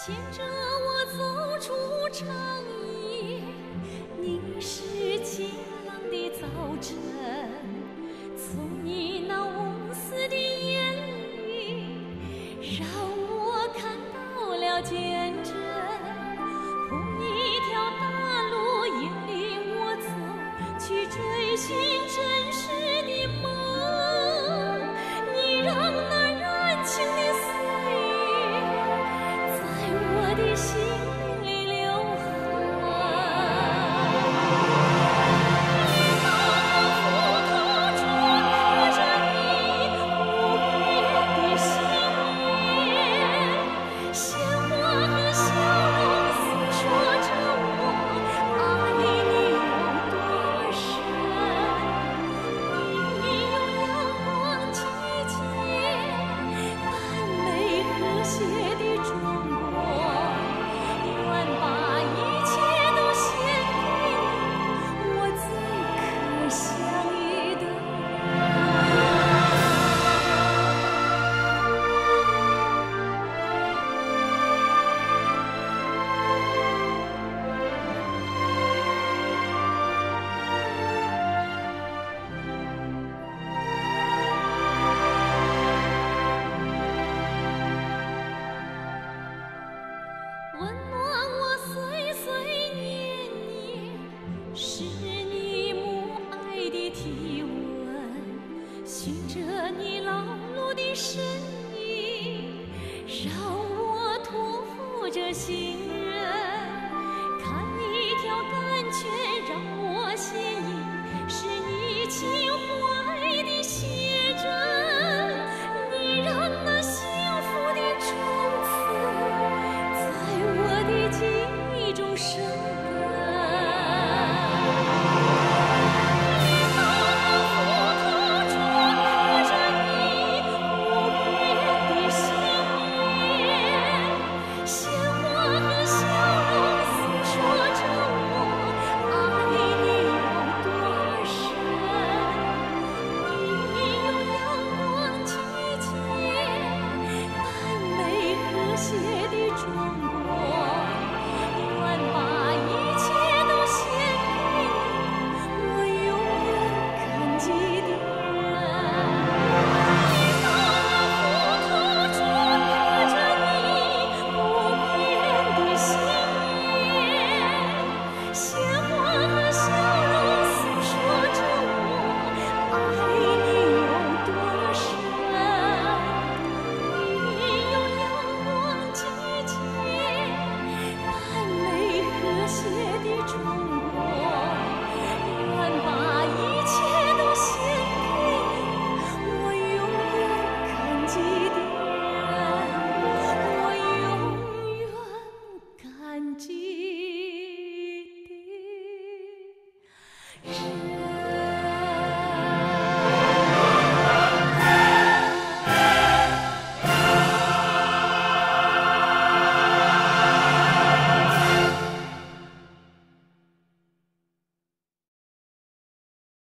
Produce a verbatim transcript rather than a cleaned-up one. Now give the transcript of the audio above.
牵着我走出长夜，你是晴朗的早晨，从你那无私的眼里，让我看到了坚贞。铺一条大路引领我走，去追寻真实的梦。你让那燃情的岁月在我的心里留痕。一道道斧头中刻着你无边的心愿，鲜花和笑容诉说着我爱你有多深。你用阳光季节淡美和谐的中国，愿把一切都献给你，我最可相遇的温暖我岁岁年年。是